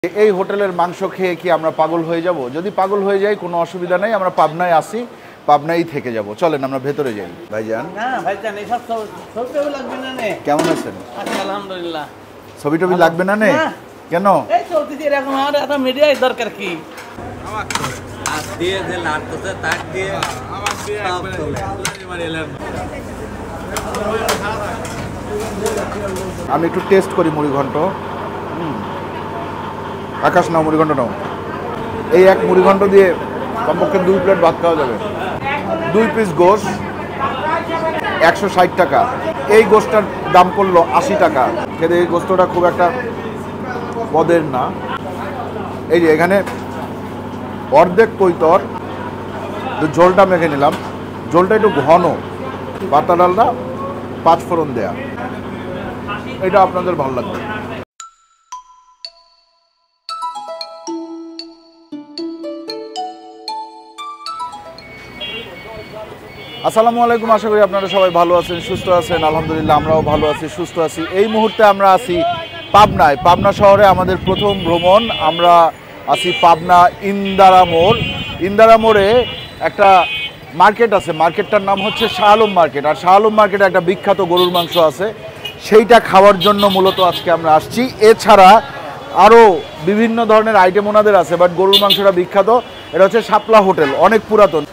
এই হোটেলের মাংস খেয়ে কি আমরা পাগল হয়ে যাব? যদি পাগল হয়ে যাই কোনো অসুবিধা নেই, আমরা পাবনায় আসি, পাবনায় থেকে যাব। চলেন আমরা ভেতরে যাই। ভাইজান, হ্যাঁ ভাইজান, এইসব ছবি লাগবে না নে। কেমন আছেন? আছি আলহামদুলিল্লাহ। ছবি টবি লাগবে না নে? কেন? এই চলতেছি এরকম, আর এত মিডিয়ায় দরকার কি? হাত দিয়ে যে লাড়তেছে তাক দিয়ে আমার দিয়ে একবারে আমি একটু টেস্ট করি মুড়ি ঘন্ট। আকাশ নাও, মুড়ি ঘন্ট নাও। এই এক মুড়ি ঘন্ট দিয়ে কমপক্ষে 2 প্লেট ভাত খাওয়া যাবে। 2 পিস গোশ 160 টাকা। এই গোশটার দাম পড়লো 80 টাকা। খেতে এই গোশটা খুব একটা পদের না। এই যে এখানে অর্ধেক কৈতর, ঝোলটা মেখে নিলাম। ঝোলটা একটু ঘন, পাতা ডালটা 5 ফোড়ন দেয়া। এটা আপনাদের ভালো লাগবে। আসসালামু আলাইকুম, আশা করি আপনারা সবাই ভালো আছেন, সুস্থ আছেন। আলহামদুলিল্লাহ আমরাও ভালো আছি, সুস্থ আছি। এই মুহূর্তে আমরা আছি পাবনায়। পাবনা শহরে আমাদের প্রথম ভ্রমণ। আমরা আছি পাবনা ইন্দারা মোড়। ইন্দারা মোড়ে একটা মার্কেট আছে, মার্কেটটার নাম হচ্ছে শাহ আলম মার্কেট। আর শাহ আলম মার্কেটে একটা বিখ্যাত গরুর মাংস আছে, সেইটা খাওয়ার জন্য মূলত আজকে আমরা আসছি। এছাড়া আরও বিভিন্ন ধরনের আইটেম ওনাদের আছে, বাট গরুর মাংসটা বিখ্যাত। এটা হচ্ছে শাপলা হোটেল, অনেক পুরাতন।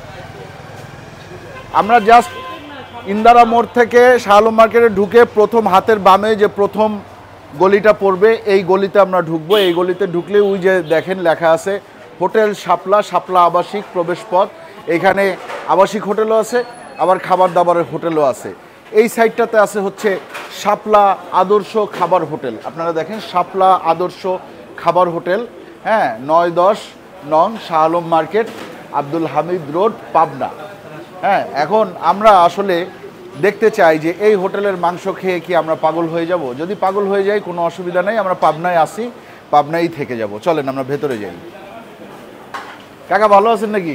আমরা জাস্ট ইন্দারা মোড় থেকে শাহ আলম মার্কেটে ঢুকে প্রথম হাতের বামে যে প্রথম গলিটা পড়বে, এই গলিতে আমরা ঢুকবো। এই গলিতে ঢুকলে ওই যে দেখেন লেখা আছে হোটেল শাপলা, শাপলা আবাসিক প্রবেশপথ। এখানে আবাসিক হোটেলও আছে, আবার খাবার দাবারের হোটেলও আছে। এই সাইডটাতে আছে হচ্ছে শাপলা আদর্শ খাবার হোটেল। আপনারা দেখেন শাপলা আদর্শ খাবার হোটেল, হ্যাঁ, 9-10 নং শাহ আলম মার্কেট, আব্দুল হামিদ রোড, পাবনা। হ্যাঁ, এখন আমরা আসলে দেখতে চাই যে এই হোটেলের মাংস খেয়ে কি আমরা পাগল হয়ে যাব? যদি পাগল হয়ে যাই কোনো অসুবিধা নেই, আমরা পাবনায় আসি, পাবনায় থেকে যাব। চলেন আমরা ভেতরে যাই। কাকা ভালো আছেন নাকি?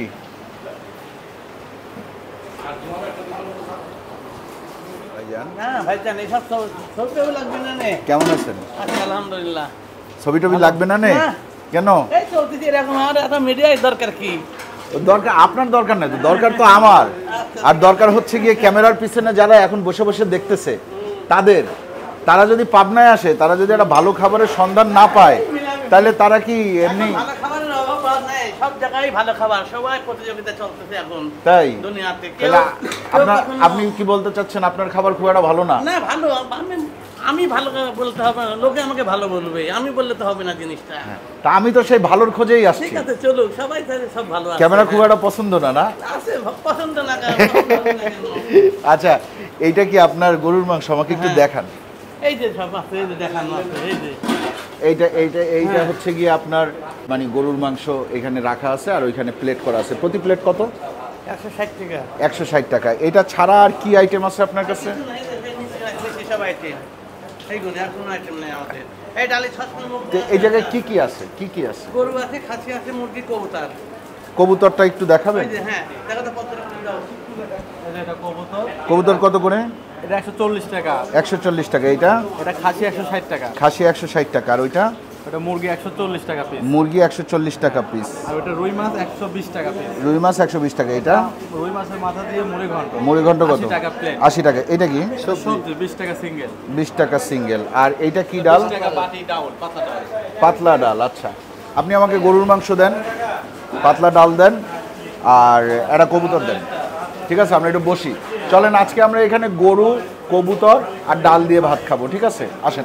হ্যাঁ ভাইজান, এইসব ছবি লাগবে না নে। কেমন আছেন? আছি আলহামদুলিল্লাহ। ছবি টবি লাগবে না নে? কেন? এই চলতেছি এরকম, আর এত মিডিয়ায় দরকার কি? দরকার আপনার দরকার নাই তো, দরকার তো আমার। আর দরকার হচ্ছে গিয়ে ক্যামেরার পিছনে যারা এখন বসে বসে দেখতেছে তাদের। তারা যদি পাবনায় আসে, তারা যদি একটা ভালো খাবারের সন্ধান না পায়, তাহলে তারা কি এমনি ভালো খাবারের অভাব নেই, সব জায়গায় ভালো খাবার, সবাই প্রতিযোগিতা চলতেছে এখন তাই দুনিয়াতে। আপনি কি বলতে চাচ্ছেন আপনার খাবার খুব একটা ভালো না? না, ভালো। আমি ভালো বলতে হবে না, লোকে আমাকে ভালো বলবে, আমি বললে তো হবে না জিনিসটা। তা আমি তো সেই ভালোর খোঁজেই আসছি। ঠিক আছে, চলুক, সবাই সব ভালো আছে। ক্যামেরা খুব একটা পছন্দ না, না আছে, পছন্দ না কেন? আচ্ছা, এইটা কি আপনার গরুর মাংস? আমাকে একটু দেখান। এই যে সব আছে, এই যে দেখানো আছে, এই যে এইটা হচ্ছে গিয়ে আপনার মানে গরুর মাংস এখানে রাখা আছে, আর ওইখানে প্লেট করা আছে। প্রতি প্লেট কত? 160 টাকা। 160 টাকা। এটা ছাড়া আর কি আইটেম আছে আপনার কাছে? সব আইটেম, এইগুলো আর কোনো আইটেম নেই আমাদের। এই ডালি এই জায়গায় কি কি আছে? কি কি আছে? গরু আছে, খাসি আছে, মুরগি, কবুতর। কবুতরটা একটু দেখাবেন? এই যে হ্যাঁ, দেখো তো পত্র দাও। এটা কবুতর। কবুতর কত করে? এটা 140 টাকা। 140 টাকা। এটা খাসি 160 টাকা। খাসি 160 টাকা। আর ওইটা? ওটা মুরগি 140 টাকা পিস। মুরগি 140 টাকা পিস। আর ওটা রুই মাছ 120 টাকা পিস। রুই মাছ 120 টাকা। এটা রুই মাছের মাথা দিয়ে মুড়ি ঘন্ট। মুড়ি ঘন্ট কত? 80 টাকা প্লেট। 80 টাকা। এটা কি? সবজি 20 টাকা সিঙ্গেল। 20 টাকা সিঙ্গেল। আর এইটা কি ডাল? 20 টাকা বাটি ডাল, পাতলা ডাল। পাতলা ডাল। আচ্ছা, আপনি আমাকে গরুর মাংস দেন, পাতলা ডাল দেন, আর একটা কবুতর দেন। ঠিক আছে, আমরা একটু বসি। চলেন আজকে আমরা এখানে গরু, কবুতর আর ডাল দিয়ে ভাত খাবো। ঠিক আছে, আসেন।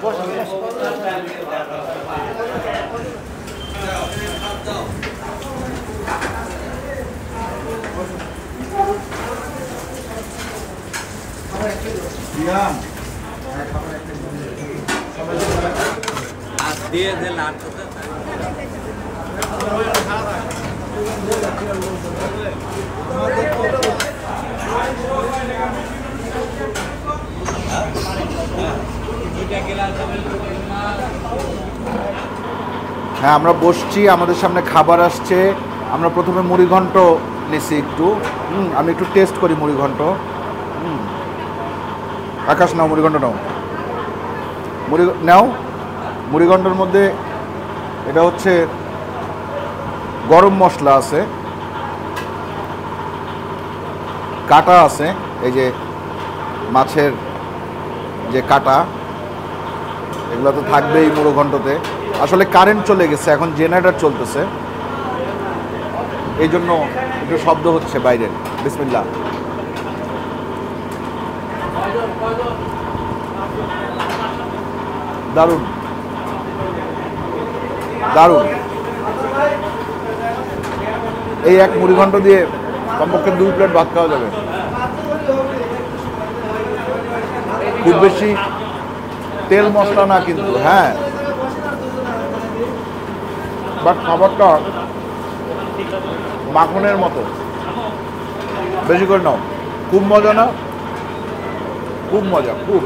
হাত দিয়ে যে লাড়তেছে হ্যাঁ, আমরা বসছি, আমাদের সামনে খাবার আসছে। আমরা প্রথমে মুড়ি ঘন্ট নিছি একটু। আমি একটু টেস্ট করি মুড়ি ঘন্ট। আকাশ নাও, মুড়ি ঘন্ট নাও। মুড়ি নাও। মুড়িঘণ্টার মধ্যে এটা হচ্ছে গরম মশলা আছে, কাটা আছে, এই যে মাছের যে কাটা, এগুলো তো থাকবেই মুড়োঘণ্টতে। আসলে কারেন্ট চলে গেছে, এখন জেনারেটর চলতেছে, এই জন্য একটু শব্দ হচ্ছে বাইরের। বিসমিল্লাহ। দারুণ দারুণ। এই এক মুড়িঘণ্ট দিয়ে কমপক্ষে 2 প্লেট ভাত খাওয়া যাবে। খুব বেশি তেল মশলা না কিন্তু, হ্যাঁ, বাট খাবারটা মাখনের মতো। বেশি করে নাও, খুব মজা না? খুব মজা, খুব।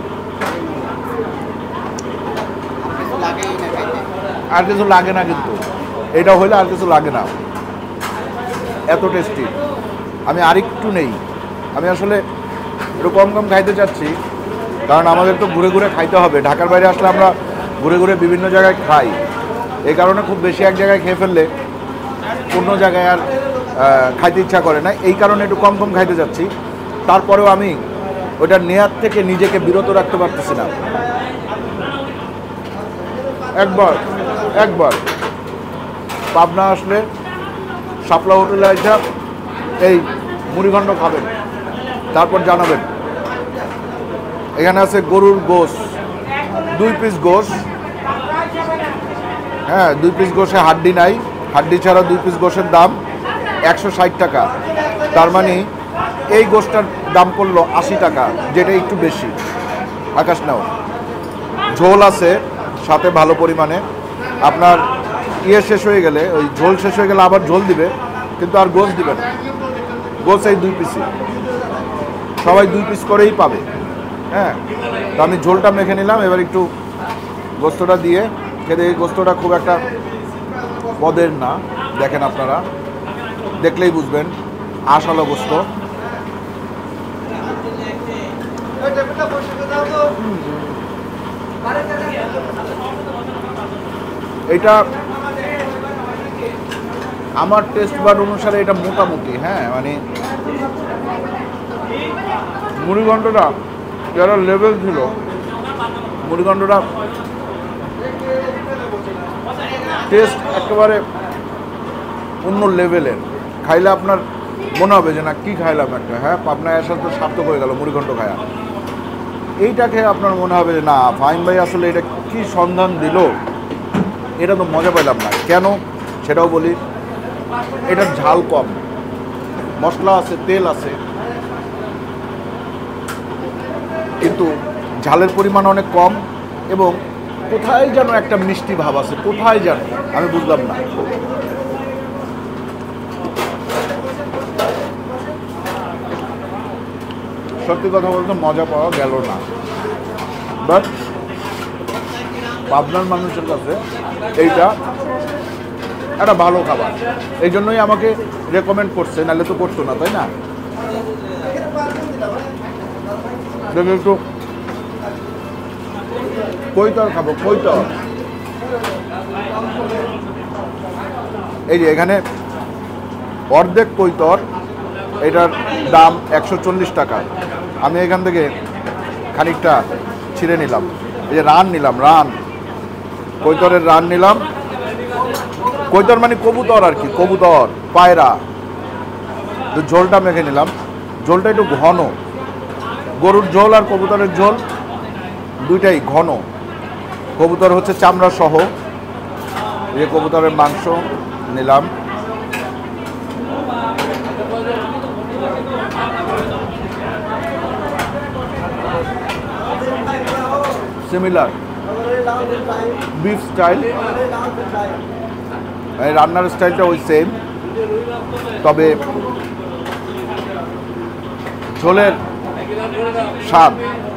আর কিছু লাগে না কিন্তু, এটা হইলে আর কিছু লাগে না, এত টেস্টি। আমি আরেকটু নেই, আমি আসলে একটু কম কম খাইতে চাচ্ছি, কারণ আমাদের তো ঘুরে ঘুরে খাইতে হবে। ঢাকার বাইরে আসলে আমরা ঘুরে ঘুরে বিভিন্ন জায়গায় খাই, এই কারণে খুব বেশি এক জায়গায় খেয়ে ফেললে অন্য জায়গায় আর খাইতে ইচ্ছা করে না, এই কারণে একটু কম কম খাইতে যাচ্ছি। তারপরেও আমি ওইটার নেয়ার থেকে নিজেকে বিরত রাখতে পারতেছি না। একবার পাবনা আসলে শাপলা হোটেলে এসে এই মুড়িঘণ্ট খাবেন, তারপর জানাবেন। এখানে আছে গরুর গোশ, 2 পিস গোশ, হ্যাঁ 2 পিস গোশে হাড্ডি নাই, হাড্ডি ছাড়া 2 পিস গোশের দাম 160 টাকা। তার মানে এই গোশটার দাম পড়লো 80 টাকা, যেটা একটু বেশি। আকাশ নাও। ঝোল আছে সাথে ভালো পরিমাণে, আপনার শেষ হয়ে গেলে, ওই ঝোল শেষ হয়ে গেলে আবার ঝোল দিবে, কিন্তু আর গোশ দিবে না। গোশ এই 2 পিসই, সবাই 2 পিস করেই পাবে। হ্যাঁ, তো আমি ঝোলটা মেখে নিলাম, এবার একটু গোস্তটা দিয়ে খেতে। এই গোস্তটা খুব একটা পদের না, দেখেন আপনারা দেখলেই বুঝবেন, আশালো গোস্ত। এটা আমার টেস্ট বার অনুসারে এটা মোটামুটি, হ্যাঁ, মানে মুড়িঘণ্টটা যারা লেভেল ছিল, মুড়িঘণ্টটা টেস্ট একেবারে অন্য লেভেলের। খাইলে আপনার মনে হবে যে না কি খাইলাম একটা, হ্যাঁ, পাবনায় আসার তো সার্থক হয়ে গেল মুড়িঘণ্ট খায়া। এইটা খেয়ে আপনার মনে হবে যে না ফাহিম ভাই আসলে এটা কি সন্ধান দিল, এটা তো মজা পাইলাম না। কেন সেটাও বলি, এটার ঝাল কম, মশলা আছে, তেল আছে, কিন্তু ঝালের পরিমাণ অনেক কম, এবং কোথায় যেন একটা মিষ্টি ভাব আছে, কোথায় যেন আমি বুঝলাম না। সত্যি কথা বলতে মজা পাওয়া গেল না, বাট পাবনার মানুষের কাছে এইটা একটা ভালো খাবার, এই জন্যই আমাকে রেকমেন্ড করছে, নাহলে তো করতো না, তাই না? দেখে একটু কৈতর খাবো, কৈতর। এই যে এখানে অর্ধেক কৈতর, এটার দাম 140 টাকা। আমি এখান থেকে খানিকটা ছিঁড়ে নিলাম, এই যে রান নিলাম, রান, কৈতরের রান নিলাম। কৈতর মানে কবুতর আর কি, কবুতর, পায়রা। তো ঝোলটা মেখে নিলাম, ঝোলটা একটু ঘন, গরুর ঝোল আর কবুতরের ঝোল দুইটাই ঘন। কবুতর হচ্ছে চামড়া সহ, এই কবুতরের মাংস নিলাম। সিমিলার বিফ স্টাইল, রান্নার স্টাইলটা ওই সেম, তবে ঝোলের স্বাদ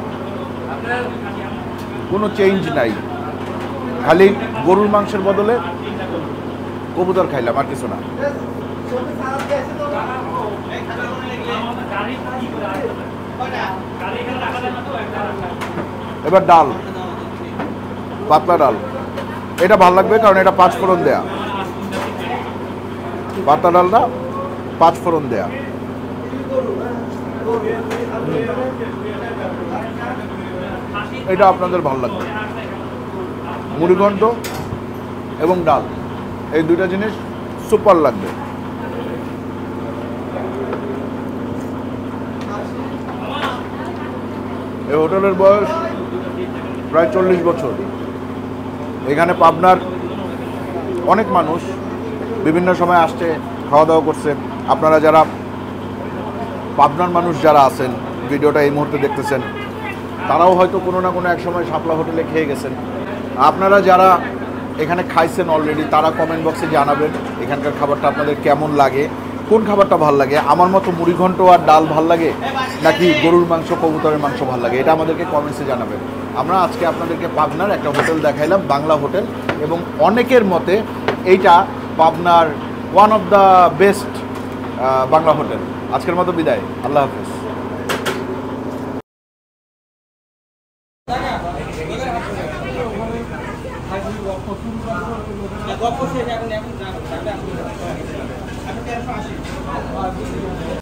কোনো চেঞ্জ নাই, খালি গরুর মাংসের বদলে কবুতর খাইলাম, আর কিছু না। এবার ডাল, পাতলা ডাল, এটা ভালো লাগবে কারণ এটা 5 ফোড়ন দেয়া, পাতা ডালটা 5 ফোড়ন দেয়া। এটা আপনাদের ভালো লাগবে। মুড়িঘণ্ট এবং ডাল এই দুইটা জিনিস সুপার লাগবে। এই হোটেলের বয়স প্রায় 40 বছর। এখানে পাবনার অনেক মানুষ বিভিন্ন সময় আসছে, খাওয়া দাওয়া করছে। আপনারা যারা পাবনার মানুষ যারা আছেন, ভিডিওটা এই মুহূর্তে দেখতেছেন, তারাও হয়তো কোনো না কোনো এক সময় শাপলা হোটেলে খেয়ে গেছেন। আপনারা যারা এখানে খাইছেন অলরেডি, তারা কমেন্ট বক্সে জানাবেন এখানকার খাবারটা আপনাদের কেমন লাগে, কোন খাবারটা ভাল লাগে। আমার মতো মুড়িঘণ্ট আর ডাল ভাল লাগে, নাকি গরুর মাংস, কবুতরের মাংস ভাল লাগে, এটা আমাদেরকে কমেন্টসে জানাবেন। আমরা আজকে আপনাদেরকে পাবনার একটা হোটেল দেখাইলাম, বাংলা হোটেল, এবং অনেকের মতে এইটা পাবনার one of the best Bangla hotel. আজকের মতো বিদায়, আল্লাহ হাফেজ। গল্প শেষ এখন